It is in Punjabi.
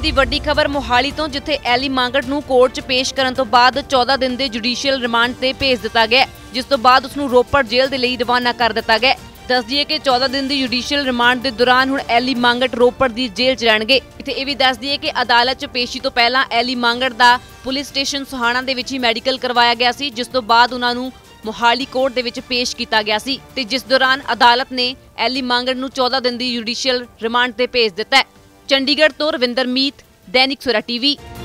ਦੀ ਵੱਡੀ ਖਬਰ ਮੋਹਾਲੀ ਤੋਂ, ਜਿੱਥੇ ਐਲੀ ਮਾਂਗਟ ਨੂੰ ਕੋਰਟ 'ਚ ਪੇਸ਼ ਕਰਨ ਤੋਂ ਬਾਅਦ 14 ਦਿਨ ਦੇ ਜੁਡੀਸ਼ੀਅਲ ਰਿਮਾਂਡ ਤੇ ਭੇਜ ਦਿੱਤਾ ਗਿਆ, ਜਿਸ ਤੋਂ ਬਾਅਦ ਉਸ ਨੂੰ ਰੋਪੜ ਜੇਲ੍ਹ ਦੇ ਲਈ ਰਵਾਨਾ ਕਰ ਦਿੱਤਾ ਗਿਆ। ਦੱਸ ਦਈਏ ਕਿ 14 ਦਿਨ ਦੀ ਜੁਡੀਸ਼ੀਅਲ ਰਿਮਾਂਡ ਦੇ ਦੌਰਾਨ ਹੁਣ ਐਲੀ ਮਾਂਗਟ ਰੋਪੜ ਦੀ ਜੇਲ੍ਹ 'ਚ ਰਹਿਣਗੇ। ਇੱਥੇ ਇਹ ਵੀ ਦੱਸ ਦਈਏ ਕਿ ਅਦਾਲਤ 'ਚ ਪੇਸ਼ੀ ਤੋਂ ਪਹਿਲਾਂ ਐਲੀ ਮਾਂਗਟ ਦਾ ਪੁਲਿਸ ਸਟੇਸ਼ਨ ਸੁਹਾਣਾ ਦੇ ਵਿੱਚ ਹੀ ਮੈਡੀਕਲ ਕਰਵਾਇਆ ਗਿਆ ਸੀ, ਜਿਸ ਤੋਂ ਬਾਅਦ ਉਹਨਾਂ ਨੂੰ ਮੋਹਾਲੀ ਕੋਰਟ ਦੇ ਵਿੱਚ ਪੇਸ਼ ਕੀਤਾ ਗਿਆ ਸੀ ਤੇ ਜਿਸ ਦੌਰਾਨ ਅਦਾਲਤ ਨੇ ਐਲੀ ਮਾਂਗਟ ਨੂੰ 14 ਦਿਨ ਦੀ ਜੁਡੀਸ਼ੀਅਲ ਰਿਮਾਂਡ ਤੇ ਭੇਜ ਦਿੱਤਾ ਹੈ। ਚੰਡੀਗੜ੍ਹ ਤੋਂ ਰਵਿੰਦਰ ਮੀਤ, ਦੈਨਿਕ ਸਵੇਰਾ ਟੀਵੀ।